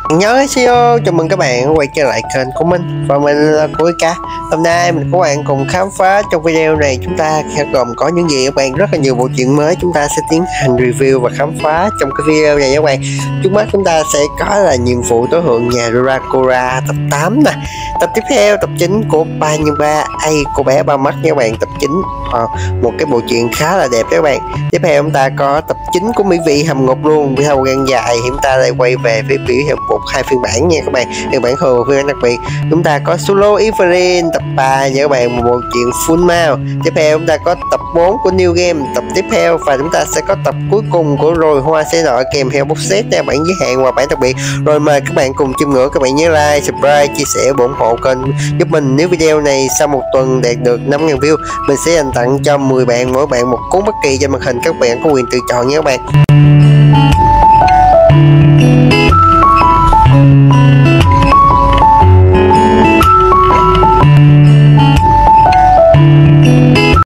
Nhớ SEO, chào mừng các bạn quay trở lại kênh của mình và mình là Cuối Ca. Hôm nay mình có bạn cùng khám phá trong video này chúng ta sẽ gồm có những gì các bạn, rất là nhiều bộ truyện mới chúng ta sẽ tiến hành review và khám phá trong cái video này các bạn. Trước mắt chúng ta sẽ có là nhiệm vụ tối thượng nhà Dracula tập 8 nè. Tập tiếp theo tập 9 của 3x3 cô bé ba mắt nha các bạn, tập 9 một cái bộ truyện khá là đẹp các bạn. Tiếp theo chúng ta có tập 9 của Mỹ Vị Hầm Ngục luôn, video gan dài hiện ta lại quay về với biểu hiện hai phiên bản nha các bạn. Phiên bản thường phiên bản đặc biệt chúng ta có Solo Evelyn tập 3 nha các bạn, một bộ truyện full mao. Tiếp theo chúng ta có tập 4 của New Game tập tiếp theo, và chúng ta sẽ có tập cuối cùng của Rồi Hoa Sẽ Nọ kèm theo box set nha bản giới hạn và bản đặc biệt. Rồi mời các bạn cùng chiêm ngưỡng. Các bạn nhớ like, subscribe, chia sẻ, ủng hộ kênh giúp mình. Nếu video này sau một tuần đạt được 5.000 view, mình sẽ dành tặng cho 10 bạn, mỗi bạn một cuốn bất kỳ trên màn hình, các bạn có quyền tự chọn nha các bạn.